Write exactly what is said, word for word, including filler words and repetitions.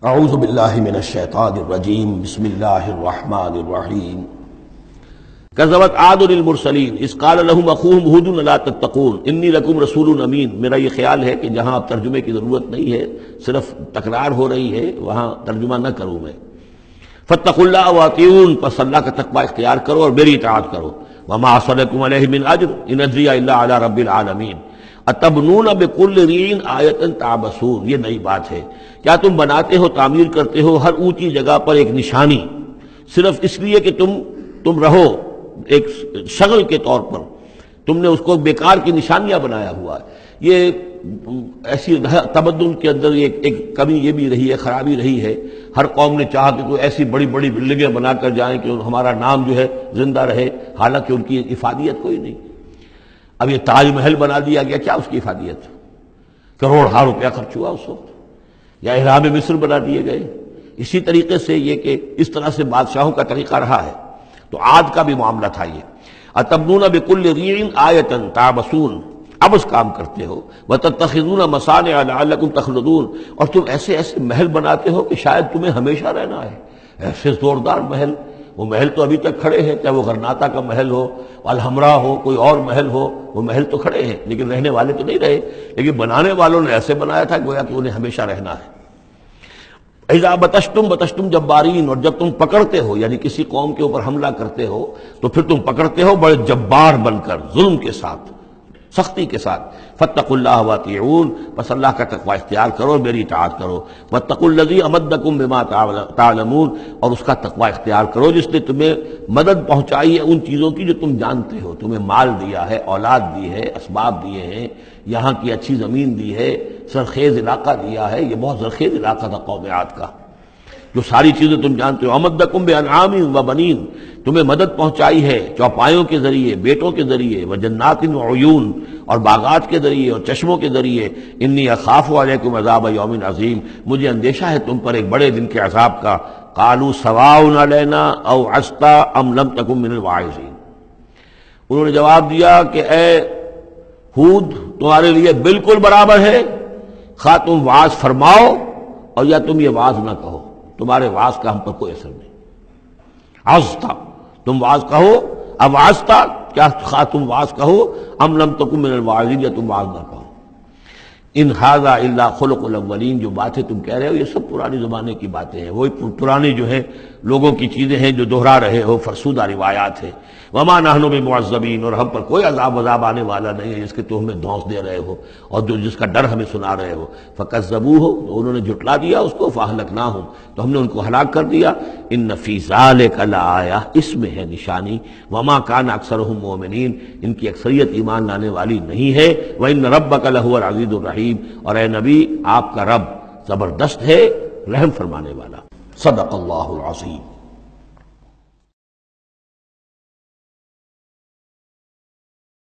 اعوذ باللہ من الشیطان الرجیم بسم اللہ الرحمن الرحیم کذبت عاد المرسلین اذ قال لهم اخوهم ہود لا تتقون انی لکم رسول امین۔ میرا یہ خیال ہے کہ جہاں اب ترجمے کی ضرورت نہیں ہے، صرف تکرار ہو رہی ہے، وہاں ترجمہ نہ کروں میں۔ فاتقوا اللہ واطیعون، پس اللہ کا تقوی اختیار کرو اور میری اطاعت کرو۔ وما اسألکم علیہ من اجر ان اجری الا علی رب العالمین اتبنون بکل ریع آیۃ تعبثون۔ یہ نئی بات ہے، کیا تم بناتے ہو، تعمیر کرتے ہو ہر اونچی جگہ پر ایک نشانی، صرف اس لیے کہ تم تم رہو ایک شغل کے طور پر، تم نے اس کو بیکار کی نشانیاں بنایا ہوا ہے۔ یہ ایسی تمدن کے اندر ایک ایک کمی یہ بھی رہی ہے، خرابی رہی ہے، ہر قوم نے چاہا کہ کوئی ایسی بڑی بڑی بلڈنگیں بنا کر جائیں کہ ہمارا نام جو ہے زندہ رہے، حالانکہ ان کی افادیت کوئی نہیں۔ اب یہ تاج محل بنا دیا گیا، کیا اس کی افادیت؟ کروڑ ہا روپیہ خرچ ہوا اس وقت، یا اہرام مصر بنا دیے گئے۔ اسی طریقے سے یہ کہ اس طرح سے بادشاہوں کا طریقہ رہا ہے۔ تو عاد کا بھی معاملہ تھا یہ، اتبنون بکل ریع آیۃ تعبثون، اب اس کام کرتے ہو، وتتخذون مصانع لعلکم تخلدون، اور تم ایسے ایسے محل بناتے ہو کہ شاید تمہیں ہمیشہ رہنا ہے۔ ایسے زوردار محل، وہ محل تو ابھی تک کھڑے ہیں، چاہے وہ غرناطہ کا محل ہو، الحمراء ہو، کوئی اور محل ہو، وہ محل تو کھڑے ہیں لیکن رہنے والے تو نہیں رہے، لیکن بنانے والوں نے ایسے بنایا تھا گویا کہ انہیں ہمیشہ رہنا ہے۔ اذا بطشتم بطشتم جبارین، اور جب تم پکڑتے ہو یعنی کسی قوم کے اوپر حملہ کرتے ہو تو پھر تم پکڑتے ہو بڑے جبار بن کر، ظلم کے ساتھ، سختی کے ساتھ۔ فاتقوا اللہ واطیعون، بس اللہ کا تقوی اختیار کرو، میری اطاعت کرو۔ واتقوا الذی امدکم بما تعلمون، اور اس کا تقوی اختیار کرو جس نے تمہیں مدد پہنچائی ہے ان چیزوں کی جو تم جانتے ہو، تمہیں مال دیا ہے، اولاد دی ہے، اسباب دیے ہیں، یہاں کی اچھی زمین دی ہے، سرخیز علاقہ دیا ہے۔ یہ بہت زرخیز علاقہ تھا قوم عاد کا، جو ساری چیزیں تم جانتے ہو۔ امدکم بانعام و بنین، تمہیں مدد پہنچائی ہے چوپایوں کے ذریعے، بیٹوں کے ذریعے، وجنات وعیون، اور باغات کے ذریعے اور چشموں کے ذریعے۔ انی اخاف علیکم عذاب یوم عظیم، مجھے اندیشہ ہے تم پر ایک بڑے دن کے عذاب کا۔ قالوا سواء علینا او عصت ام لم تکن من الواعظین، انہوں نے جواب دیا کہ اے ہود، تمہارے لیے بالکل برابر ہے، خواہ تم واعظ فرماؤ اور یا تم یہ واعظ نہ کہو، تمہارے واعظ کا ہم پر کوئی اثر نہیں۔ عظتا، تم واعظ کہو، اب عظتا، کیا خواہ تم واعظ کہو، ام لم تکن من الواعظین، یا تم واعظ نہ کہو۔ ان ھذا الا خلق الاولین، جو باتیں تم کہہ رہے ہو یہ سب پرانی زمانے کی باتیں ہیں، وہی پرانی جو ہے لوگوں کی چیزیں ہیں جو دہرا رہے ہو، فرسودہ روایات ہیں۔ وما نحن بمعذبین، اور ہم پر کوئی عذاب عذاب آنے والا نہیں ہے جس کے تم ہمیں دھونس دے رہے ہو اور جو جس کا ڈر ہمیں سنا رہے ہو۔ فکذبوہ، تو انہوں نے جھٹلا دیا اس کو، فاہلکناہم، تو ہم نے ان کو ہلاک کر دیا۔ ان فی ذلک لآیہ، اس میں ہے نشانی۔ وما کان اکثرہم مؤمنین، ان کی اکثریت ایمان لانے والی نہیں ہے۔ وان ربک لہو العزیز الرحیم، اور اے نبی آپ کا رب زبردست ہے، رحم فرمانے والا۔ صدق اللہ العظیم۔